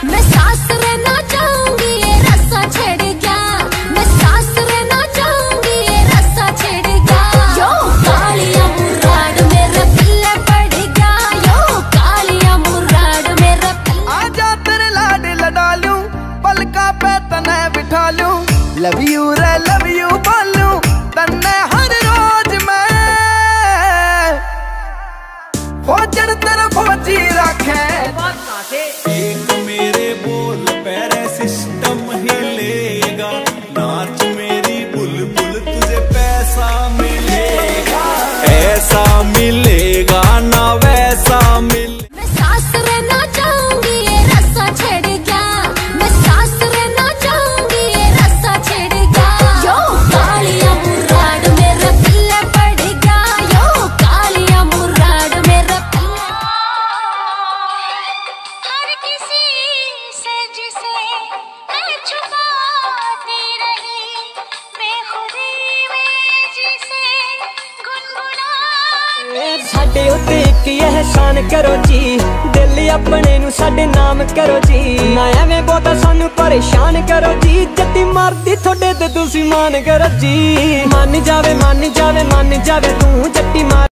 मैं सास रहना चाहूंगी ये रस्सा छेड़ गया, मैं सास रहना चाहूंगी ये रस्सा छेड़ गया। यो कालिया मुराद मेरे पिल्ले पड़ गया, यो कालिया मुराद मेरे पिल्ले। आजा तेरे लाड लड़ा लूं, पलका पे तने बिठा लूं, लव यू रे लव यू बोलूं तन्ने हर रोज मैं। फौजन तेरा फौजी रखे एक मेरे बोल पैरे सिस्टम हिलेगा, नाच मेरी बुलबुल तुझे पैसा मिलेगा, ऐसा मिलेगा ना वैसा मिले। मैं सास रहना चाहूंगी ये रस्सा छेड़ गया, मैं सास रहना चाहूंगी ये रस्सा छेड़ गया। यो कालिया मुराद मेरे पिल्ले पड़ गया, यो कालिया मुराद मेरे पिल्ले। हर किसी से जिसे मैं छुपाती रही, बेखुदी में जिसे गुनगुना। साडे उत्ते एक एहसान करो जी, दिल अपने नू साडे नाम करो जी, ना एवें बहुता सानू परेशान करो जी, जद्दी मरदी थोड़े ते तुसी मान करो जी। मन जावे मन जावे मन जावे तू जट्टी मार।